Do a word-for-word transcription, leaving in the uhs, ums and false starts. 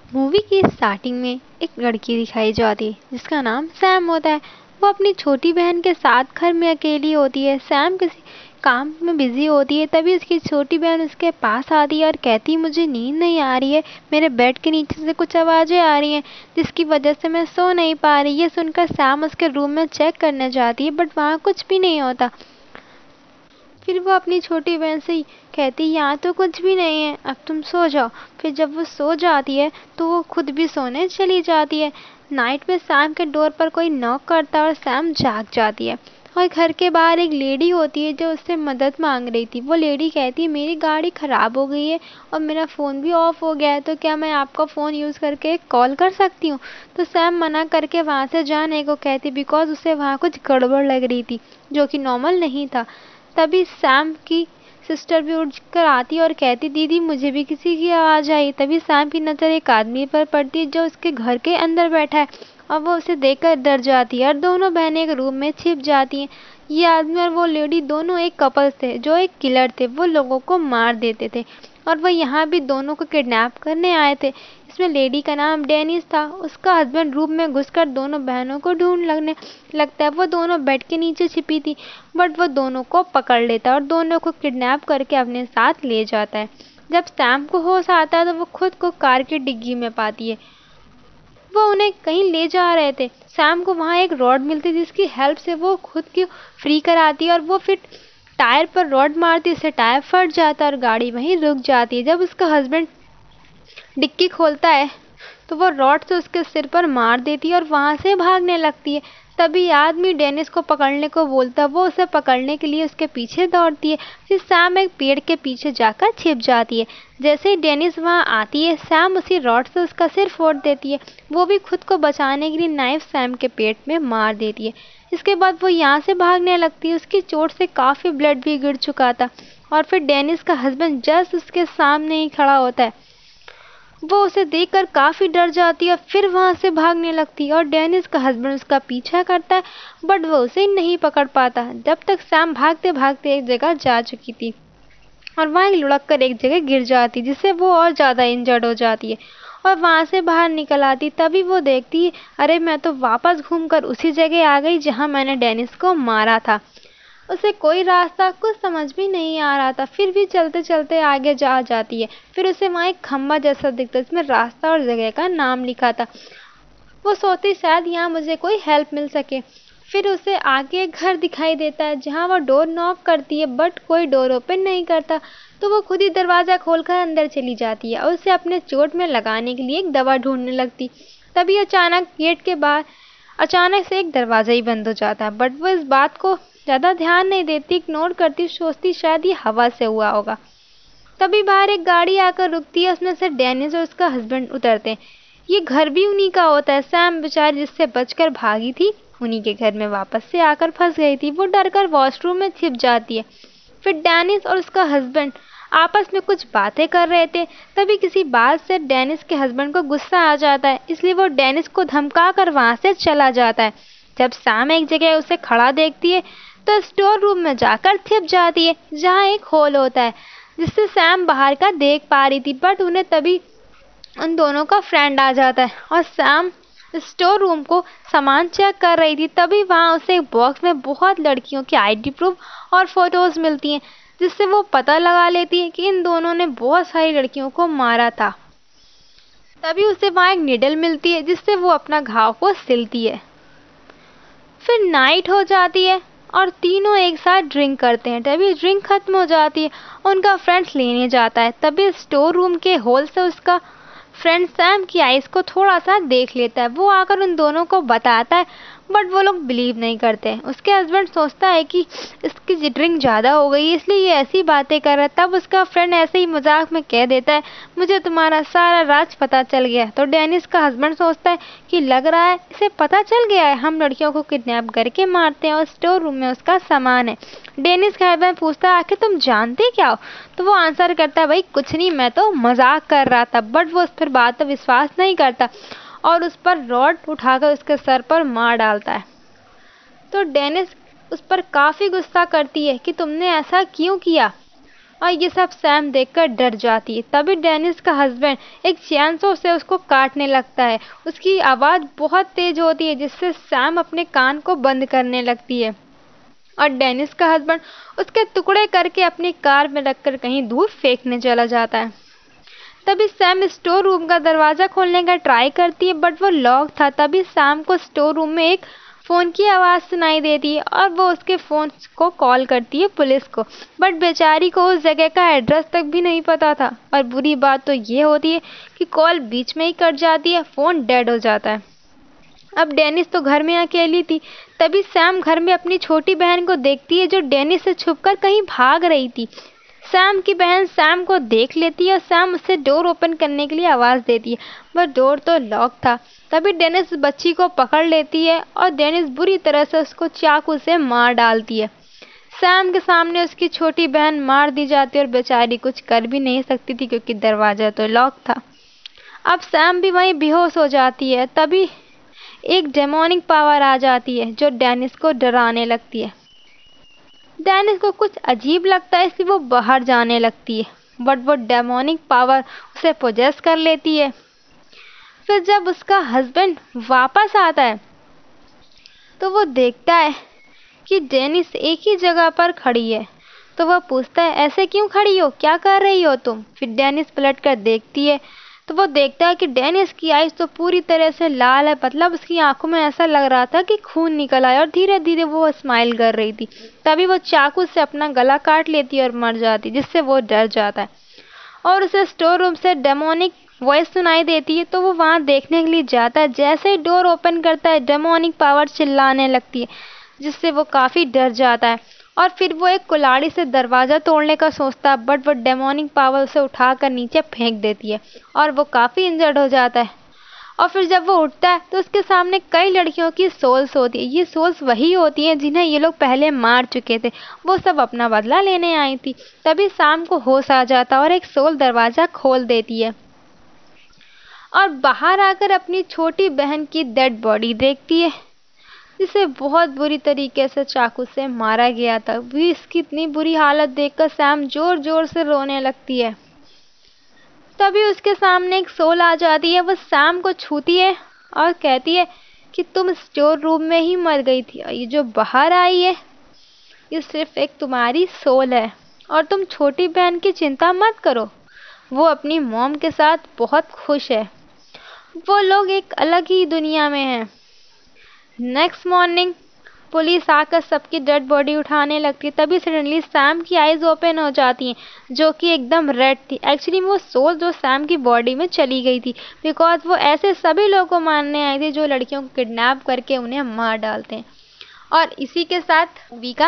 Movie की starting में एक लड़की दिखाई जाती है जिसका नाम सैम होता है। वो अपनी छोटी बहन के साथ घर में अकेली होती है। सैम किसी काम में बिजी होती है, तभी उसकी छोटी बहन उसके पास आती है और कहती है मुझे नींद नहीं आ रही है, मेरे बेड के नीचे से कुछ आवाज़ें आ रही हैं जिसकी वजह से मैं सो नहीं पा रही। ये सुनकर सैम उसके रूम में चेक करने जाती है, बट वहाँ कुछ भी नहीं होता। फिर वो अपनी छोटी बहन से कहती यहाँ तो कुछ भी नहीं है, अब तुम सो जाओ। फिर जब वो सो जाती है तो वो खुद भी सोने चली जाती है। नाइट में सैम के डोर पर कोई नॉक करता है और सैम जाग जाती है। और घर के बाहर एक लेडी होती है जो उससे मदद मांग रही थी। वो लेडी कहती है मेरी गाड़ी ख़राब हो गई है और मेरा फ़ोन भी ऑफ हो गया है, तो क्या मैं आपका फ़ोन यूज़ करके कॉल कर सकती हूँ। तो सैम मना करके वहाँ से जाने को कहती, बिकॉज उसे वहाँ कुछ गड़बड़ लग रही थी जो कि नॉर्मल नहीं था। तभी सैम की सिस्टर भी उठ कर आती और कहती दीदी मुझे भी किसी की आवाज़ आई। तभी सैम की नज़र एक आदमी पर पड़ती है जो उसके घर के अंदर बैठा है और वो उसे देखकर डर जाती है और दोनों बहनें एक रूम में छिप जाती हैं। ये आदमी और वो लेडी दोनों एक कपल थे जो एक किलर थे, वो लोगों को मार देते थे और वो यहाँ भी दोनों को किडनैप करने आए थे। इसमें लेडी का नाम डेनिस था। उसका हस्बैंड रूम में घुसकर दोनों बहनों को ढूंढ लगने लगता है। वो दोनों बेड के नीचे छिपी थी, बट वो दोनों को पकड़ लेता है और दोनों को किडनैप करके अपने साथ ले जाता है। जब सैम को होश आता है तो वो खुद को कार की डिग्गी में पाती है। वो उन्हें कहीं ले जा रहे थे। सैम को वहाँ एक रॉड मिलती है जिसकी हेल्प से वो खुद को फ्री कराती है और वो फिर टायर पर रॉड मारती है, इससे टायर फट जाता है और गाड़ी वहीं रुक जाती है। जब उसका हस्बैंड डिक्की खोलता है तो वो रॉड से उसके सिर पर मार देती है और वहाँ से भागने लगती है। तभी आदमी डेनिस को पकड़ने को बोलता है, वो उसे पकड़ने के लिए उसके पीछे दौड़ती है। फिर सैम एक पेड़ के पीछे जाकर छिप जाती है। जैसे ही डेनिस वहाँ आती है सैम उसी रॉड से उसका सिर फोड़ देती है। वो भी खुद को बचाने के लिए नाइफ सैम के पेट में मार देती है। इसके बाद वो यहाँ से भागने लगती है। उसकी चोट से काफ़ी ब्लड भी गिर चुका था और फिर डेनिस का हस्बैंड जस्ट उसके सामने ही खड़ा होता है। वो उसे देखकर काफ़ी डर जाती है और फिर वहाँ से भागने लगती है और डेनिस का हस्बैंड उसका पीछा करता है, बट वो उसे नहीं पकड़ पाता। जब तक सैम भागते भागते एक जगह जा चुकी थी और वहाँ लुढ़क कर एक जगह गिर जाती, जिससे वो और ज़्यादा इंजर्ड हो जाती है और वहाँ से बाहर निकल आती। तभी वो देखती है अरे मैं तो वापस घूमकर उसी जगह आ गई जहाँ मैंने डेनिस को मारा था। उसे कोई रास्ता कुछ समझ भी नहीं आ रहा था, फिर भी चलते चलते आगे जा जाती है। फिर उसे वहाँ एक खम्बा जैसा दिखता है जिसमें रास्ता और जगह का नाम लिखा था। वो सोचती शायद यहाँ मुझे कोई हेल्प मिल सके। फिर उसे आगे एक घर दिखाई देता है जहाँ वो डोर नॉक करती है, बट कोई डोर ओपन नहीं करता। तो वो खुद ही दरवाज़ा खोलकर अंदर चली जाती है और उसे अपने चोट में लगाने के लिए एक दवा ढूंढने लगती। तभी अचानक गेट के बाहर अचानक से एक दरवाज़ा ही बंद हो जाता है, बट वो इस बात को ज़्यादा ध्यान नहीं देती, इग्नोर करती, सोचती शायद ये हवा से हुआ होगा। तभी बाहर एक गाड़ी आकर रुकती है, उसमें से डेनिस और उसका हस्बैंड उतरते हैं। ये घर भी उन्हीं का होता है। सैम बेचारी जिससे बचकर भागी थी उन्हीं के घर में वापस से आकर फंस गई थी। वो डरकर वॉशरूम में छिप जाती है। फिर डेनिस और उसका हस्बैंड आपस में कुछ बातें कर रहे थे। तभी किसी बात से डेनिस के हस्बैंड को गुस्सा आ जाता है, इसलिए वो डेनिस को धमका कर वहाँ से चला जाता है। जब सैम एक जगह उसे खड़ा देखती है तो स्टोर रूम में जाकर छिप जाती है जहाँ एक होल होता है जिससे सैम बाहर का देख पा रही थी, बट उन्हें तभी उन दोनों का फ्रेंड आ जाता है और सैम स्टोर रूम को सामान चेक कर रही थी। तभी वहाँ उसे एक बॉक्स में बहुत लड़कियों की आईडी प्रूफ और फोटोज मिलती हैं, जिससे वो पता लगा लेती है कि इन दोनों ने बहुत सारी लड़कियों को मारा था। तभी उसे वहाँ एक निडल मिलती है जिससे वो अपना घाव को सिलती है। फिर नाइट हो जाती है और तीनों एक साथ ड्रिंक करते हैं। तभी ड्रिंक खत्म हो जाती है, उनका फ्रेंड्स लेने जाता है। तभी स्टोर रूम के होल से उसका फ्रेंड सैम की आइस को थोड़ा सा देख लेता है। वो आकर उन दोनों को बताता है, बट वो लोग बिलीव नहीं करते। उसके हस्बैंड सोचता है कि इसकी ड्रिंक ज़्यादा हो गई इसलिए ये ऐसी बातें कर रहा है। तब उसका फ्रेंड ऐसे ही मजाक में कह देता है मुझे तुम्हारा सारा राज पता चल गया। तो डेनिस का हस्बैंड सोचता है कि लग रहा है इसे पता चल गया है, हम लड़कियों को किडनैप करके मारते हैं और स्टोर रूम में उसका सामान है। डेनिस का हस्बैंड पूछता है आखिर तुम जानते क्या हो। तो वो आंसर करता है भाई कुछ नहीं, मैं तो मजाक कर रहा था। बट वो उस पर बात पर विश्वास नहीं करता और उस पर रॉड उठाकर उसके सर पर मार डालता है। तो डेनिस उस पर काफ़ी गुस्सा करती है कि तुमने ऐसा क्यों किया। और ये सब सैम देखकर डर जाती है। तभी डेनिस का हस्बैंड एक चैनसो से उसको काटने लगता है। उसकी आवाज़ बहुत तेज होती है जिससे सैम अपने कान को बंद करने लगती है और डेनिस का हस्बैंड उसके टुकड़े करके अपनी कार में रखकर कहीं दूर फेंकने चला जाता है। तभी सैम स्टोर रूम का दरवाज़ा खोलने का ट्राई करती है बट वो लॉक था। तभी सैम को स्टोर रूम में एक फ़ोन की आवाज़ सुनाई देती है और वो उसके फ़ोन को कॉल करती है पुलिस को। बट बेचारी को उस जगह का एड्रेस तक भी नहीं पता था और बुरी बात तो ये होती है कि कॉल बीच में ही कट जाती है, फ़ोन डेड हो जाता है। अब डेनिस तो घर में अकेली थी। तभी सैम घर में अपनी छोटी बहन को देखती है जो डेनिस से छुपकर कहीं भाग रही थी। सैम की बहन सैम को देख लेती है और सैम उससे डोर ओपन करने के लिए आवाज़ देती है पर डोर तो लॉक था। तभी डेनिस बच्ची को पकड़ लेती है और डेनिस बुरी तरह से उसको चाकू से मार डालती है। सैम के सामने उसकी छोटी बहन मार दी जाती है और बेचारी कुछ कर भी नहीं सकती थी क्योंकि दरवाज़ा तो लॉक था। अब सैम भी वहीं बेहोश हो जाती है। तभी एक डेमोनिक पावर आ जाती है जो डेनिस को डराने लगती है। डेनिस को कुछ अजीब लगता है इसलिए वो बाहर जाने लगती है बट वो डेमोनिक पावर उसे पोजेस कर लेती है। फिर जब उसका हस्बैंड वापस आता है तो वो देखता है कि डेनिस एक ही जगह पर खड़ी है। तो वह पूछता है ऐसे क्यों खड़ी हो, क्या कर रही हो तुम। फिर डेनिस पलट कर देखती है तो वो देखता है कि डेनिस की आइज़ तो पूरी तरह से लाल है, मतलब उसकी आंखों में ऐसा लग रहा था कि खून निकल आया और धीरे धीरे वो स्माइल कर रही थी। तभी वो चाकू से अपना गला काट लेती है और मर जाती, जिससे वो डर जाता है और उसे स्टोर रूम से डेमोनिक वॉइस सुनाई देती है। तो वो वहाँ देखने के लिए जाता है। जैसे ही डोर ओपन करता है डेमोनिक पावर चिल्लाने लगती है जिससे वो काफ़ी डर जाता है और फिर वो एक कुल्हाड़ी से दरवाज़ा तोड़ने का सोचता है बट वो डेमोनिक पावर उसे उठाकर नीचे फेंक देती है और वो काफ़ी इंजर्ड हो जाता है। और फिर जब वो उठता है तो उसके सामने कई लड़कियों की सोल्स होती है। ये सोल्स वही होती हैं जिन्हें ये लोग पहले मार चुके थे, वो सब अपना बदला लेने आई थी। तभी शाम को होश आ जाता और एक सोल दरवाज़ा खोल देती है और बाहर आकर अपनी छोटी बहन की डेड बॉडी देखती है जिसे बहुत बुरी तरीके से चाकू से मारा गया था। भी इसकी इतनी बुरी हालत देखकर सैम जोर जोर से रोने लगती है। तभी उसके सामने एक सोल आ जाती है। वो सैम को छूती है और कहती है कि तुम स्टोर रूम में ही मर गई थी और ये जो बाहर आई है ये सिर्फ एक तुम्हारी सोल है और तुम छोटी बहन की चिंता मत करो, वो अपनी मॉम के साथ बहुत खुश है, वो लोग एक अलग ही दुनिया में हैं। नेक्स्ट मॉर्निंग पुलिस आकर सबकी डेड बॉडी उठाने लगती है। तभी सडनली सैम की आइज़ ओपन हो जाती हैं जो कि एकदम रेड थी। एक्चुअली वो सोल जो सैम की बॉडी में चली गई थी बिकॉज वो ऐसे सभी लोगों को मारने आए थे जो लड़कियों को किडनैप करके उन्हें मार डालते हैं। और इसी के साथ वीका